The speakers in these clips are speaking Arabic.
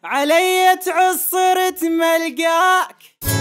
علي تعصرت ملقاك.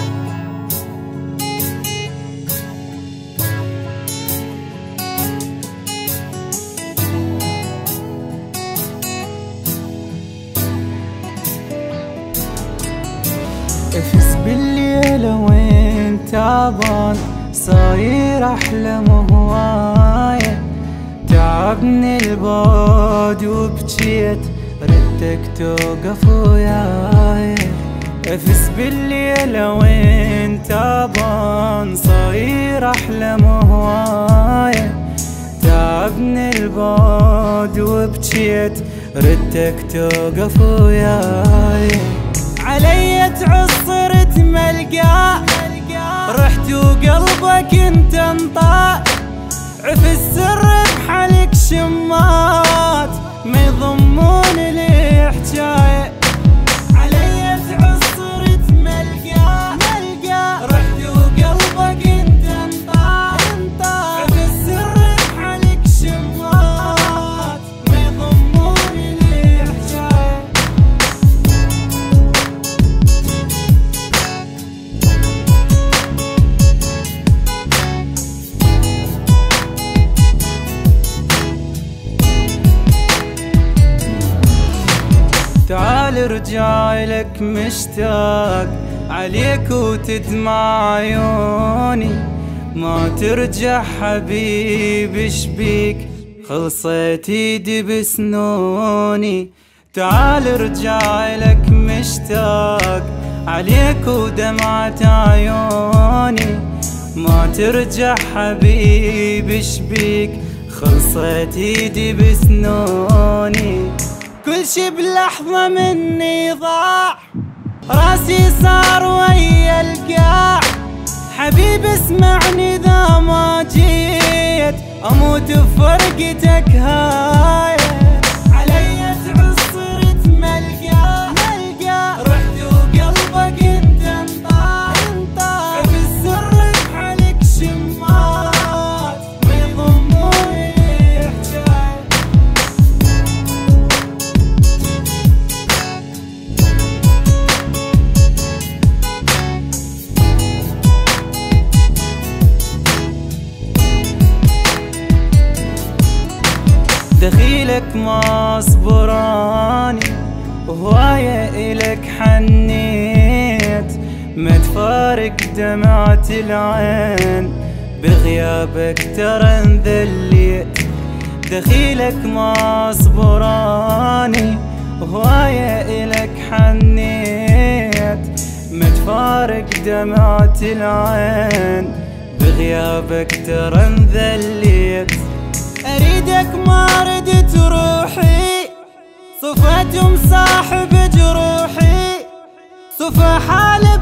افس بالليل وين تعبان صاير احلم هوايه، تعبني البعد وبجيت ردك توقف وياي. افس بالليل وين تعبان صاير احلم هوايه، تعبني البعد وبجيت ردك توقف وياي. علي تعصرت ملقاك، رحت وقلبك انت انطاك، عف السر بحالك شمات ما يضمون لي حجايه. علي تعصرت ملقاك، رحت وقلبك انت انطاك، عف السر بحالك شمات ما يضمون لي حجايه. تعال رجعلك مشتاق عليك وتدمع عيوني، ما ترجع حبيبي شبيك خلصت ايدي بسنوني. تعال رجعلك مشتاق عليك ودمعة عيوني، ما ترجع حبيبي شبيك خلصت ايدي بسنوني. كل شي بلحظة مني ضاع، راسي صار ويا القاع، حبيب اسمعني ذا ما جيت اموت بفرقتك هاي. علي تعصرت ملقاك، رحت وقلبك انت انطاك، في السر بحالك شمات ما يضموني حجاي. دخيلك ما صبراني وهواية إلك حنيت، ما تفارق دمعة العين بغيابك ترى انذليت. دخيلك ما صبراني وهواية إلك حنيت، ما تفارق دمعة العين بغيابك ترى انذليت. أريدك ما ردت روحي، صفت مصاحب جروحي، صفى حالي